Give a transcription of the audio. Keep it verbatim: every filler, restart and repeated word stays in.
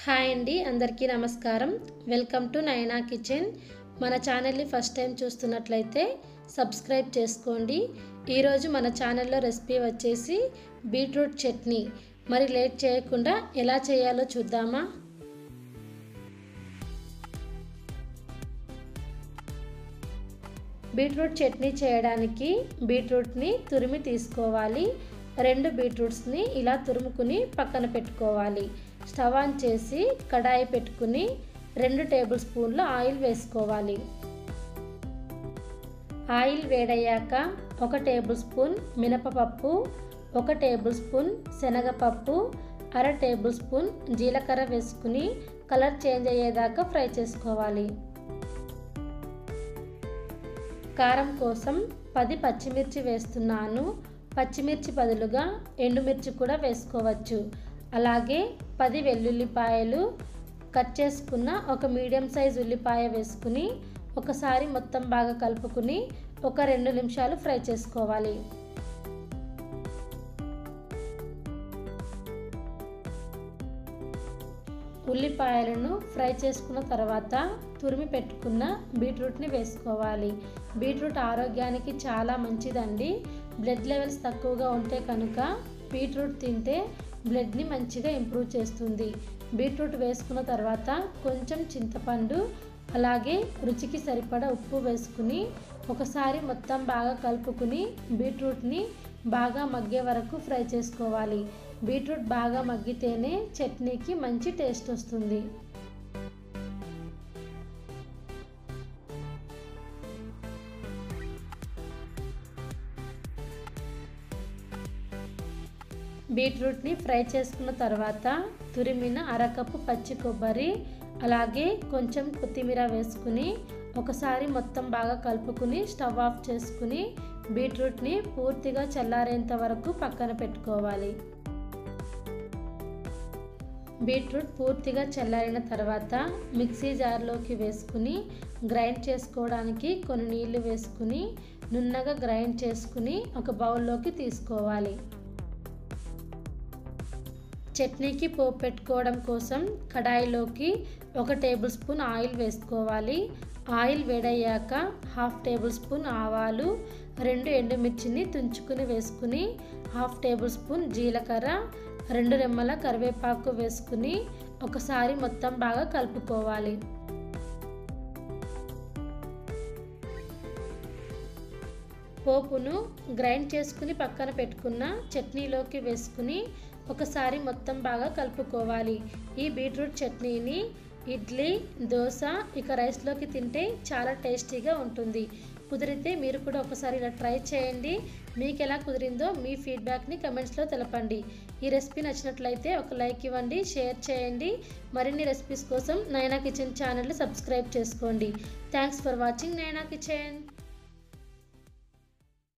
Hi అండి, అందరికీ నమస్కారం. Welcome to Nayana kitchen. మన ఛానల్ని ఫస్ట్ టైం చూస్తున్నట్లయితే సబ్స్క్రైబ్ చేసుకోండి. ఈరోజు మన ఛానల్లో రెసిపీ వచ్చేసి బీట్రూట్ చట్నీ. మరి లేట్ చేయకుండా ఎలా చేయాలో చూద్దామా? బీట్రూట్ చట్నీ చేయడానికి బీట్రూట్ని తురిమి తీసుకోవాలి. రెండు బీట్రూట్స్ని ఇలా తురుముకుని పక్కన పెట్టుకోవాలి. స్టవ్ ఆన్ చేసి కడాయి పెట్టుకుని రెండు టేబుల్ స్పూన్ల ఆయిల్ వేసుకోవాలి. ఆయిల్ వేడయ్యాక ఒక టేబుల్ స్పూన్ మినపప్పు, ఒక టేబుల్ స్పూన్ శనగపప్పు, అర టేబుల్ స్పూన్ జీలకర్ర వేసుకుని కలర్ చేంజ్ అయ్యేదాకా ఫ్రై చేసుకోవాలి. కారం కోసం పది పచ్చిమిర్చి వేస్తున్నాను. పచ్చిమిర్చి బదులుగా ఎండుమిర్చి కూడా వేసుకోవచ్చు. అలాగే పది వెల్లుల్లిపాయలు కట్ చేసుకున్న ఒక మీడియం సైజ్ ఉల్లిపాయ వేసుకుని ఒకసారి మొత్తం బాగా కలుపుకుని ఒక రెండు నిమిషాలు ఫ్రై చేసుకోవాలి. ఉల్లిపాయలను ఫ్రై చేసుకున్న తర్వాత తురిమి పెట్టుకున్న బీట్రూట్ని వేసుకోవాలి. బీట్రూట్ ఆరోగ్యానికి చాలా మంచిదండి. బ్లడ్ లెవెల్స్ తక్కువగా ఉంటే కనుక బీట్రూట్ తింటే బ్లడ్ని మంచిగా ఇంప్రూవ్ చేస్తుంది. బీట్రూట్ వేసుకున్న తర్వాత కొంచెం చింతపండు అలాగే రుచికి సరిపడా ఉప్పు వేసుకుని ఒకసారి మొత్తం బాగా కలుపుకుని బీట్రూట్ని బాగా మగ్గే వరకు ఫ్రై చేసుకోవాలి. బీట్రూట్ బాగా మగ్గితేనే చట్నీకి మంచి టేస్ట్ వస్తుంది. బీట్రూట్ని ఫ్రై చేసుకున్న తర్వాత తురిమిన అరకప్పు పచ్చి కొబ్బరి అలాగే కొంచెం కొత్తిమీర వేసుకుని ఒకసారి మొత్తం బాగా కలుపుకుని స్టవ్ ఆఫ్ చేసుకుని బీట్రూట్ని పూర్తిగా చల్లారేంత వరకు పక్కన పెట్టుకోవాలి. బీట్రూట్ పూర్తిగా చల్లారిన తర్వాత మిక్సీ జార్లోకి వేసుకుని గ్రైండ్ చేసుకోవడానికి కొన్ని నీళ్లు వేసుకుని నున్నగా గ్రైండ్ చేసుకుని ఒక బౌల్లోకి తీసుకోవాలి. చట్నీకి పోపు పెట్టుకోవడం కోసం కడాయిలోకి ఒక టేబుల్ స్పూన్ ఆయిల్ వేసుకోవాలి. ఆయిల్ వేడయ్యాక హాఫ్ టేబుల్ స్పూన్ ఆవాలు, రెండు ఎండుమిర్చిని తుంచుకుని వేసుకుని హాఫ్ టేబుల్ స్పూన్ జీలకర్ర, రెండు రెమ్మల కరివేపాకు వేసుకుని ఒకసారి మొత్తం బాగా కలుపుకోవాలి. పోపును గ్రైండ్ చేసుకుని పక్కన పెట్టుకున్న చట్నీలోకి వేసుకుని ఒకసారి మొత్తం బాగా కలుపుకోవాలి. ఈ బీట్రూట్ చట్నీని ఇడ్లీ, దోశ ఇక రైస్లోకి తింటే చాలా టేస్టీగా ఉంటుంది. కుదిరితే మీరు కూడా ఒకసారి ఇలా ట్రై చేయండి. మీకు ఎలా కుదిరిందో మీ ఫీడ్బ్యాక్ని కమెంట్స్లో తెలపండి. ఈ రెసిపీ నచ్చినట్లయితే ఒక లైక్ ఇవ్వండి, షేర్ చేయండి. మరిన్ని రెసిపీస్ కోసం నయనా కిచెన్ ఛానల్ని సబ్స్క్రైబ్ చేసుకోండి. Thanks for watching Nayana kitchen.